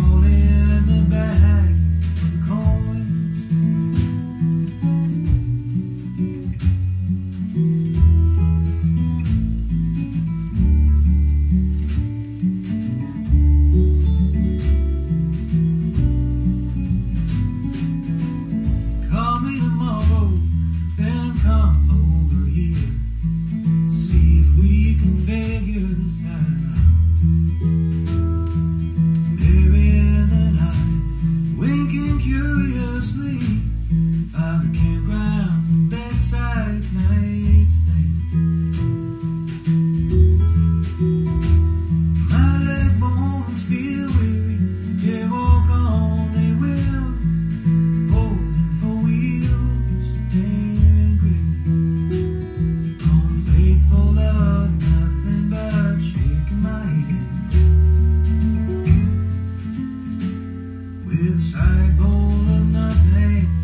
all in the bag for the coins. Call me tomorrow, then come over here. See if we can figure this out. There in the night, winking curiously by the campground bedside nightstand. My leg bones feel weary, yeah, walk on they will, holding for wheels and grit. On a plate full of nothing but shaking my head, with a side bowl of nothing